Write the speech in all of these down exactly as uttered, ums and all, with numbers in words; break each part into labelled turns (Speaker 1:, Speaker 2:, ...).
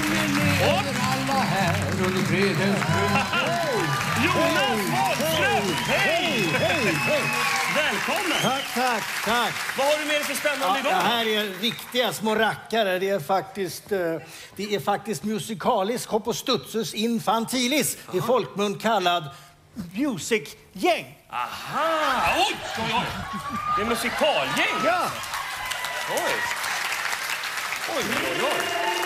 Speaker 1: över alla här under fredens
Speaker 2: Jonas Wahlström! Hej!
Speaker 3: Hej, hej!
Speaker 2: Välkommen!
Speaker 3: Tack, tack, tack.
Speaker 2: Vad har du med dig för spännande
Speaker 3: Ja,
Speaker 2: idag?
Speaker 3: det här är riktiga små rackare. Det är faktiskt, eh, det är faktiskt musikalisk hopp studsus infantilis. I folkmun kallad musicgäng.
Speaker 2: Aha! Oj, oj, oj! Det är musikalgäng.
Speaker 3: Ja.
Speaker 2: Oj. Oj, oj, oj.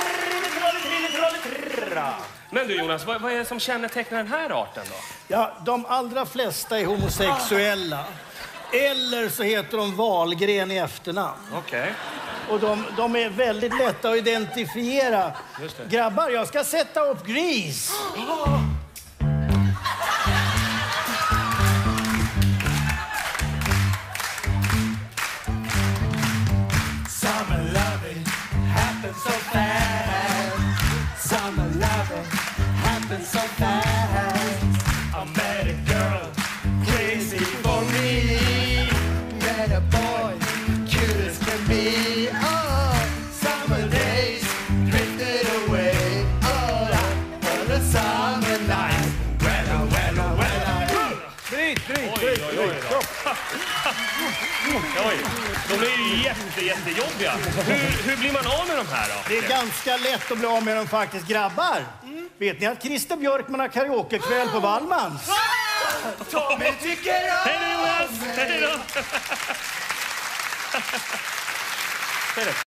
Speaker 2: Men du Jonas, vad, vad är det som kännetecknar den här arten då?
Speaker 3: Ja, de allra flesta är homosexuella. Eller så heter de Wahlgren i efternamn.
Speaker 2: Okej. Okay.
Speaker 3: Och de, de är väldigt lätta att identifiera.
Speaker 2: Just det.
Speaker 3: Grabbar, jag ska sätta upp Grease.
Speaker 2: Oh.
Speaker 4: Summer loving happens so fast. Summer loving happens so fast. I met a girl crazy for me. Met a boy cute as can be. Oh, summer days drifted away. Oh, for the summer night. Weather, weather, weather.
Speaker 3: Bryt, bryt,
Speaker 2: Oj,
Speaker 3: bryt,
Speaker 2: oj, oj,
Speaker 3: bryt.
Speaker 2: då. Oj, de är ju jätte, jättejobbiga. Hur, hur blir man av med de här då?
Speaker 3: Det är ganska lätt att bli av med dem faktiskt, grabbar. Mm. Vet ni att Christer Björkman har karaokekväll på Wallmans?
Speaker 4: Tommy tycker om.
Speaker 2: Hej då Jonas! Hej då! Hej då!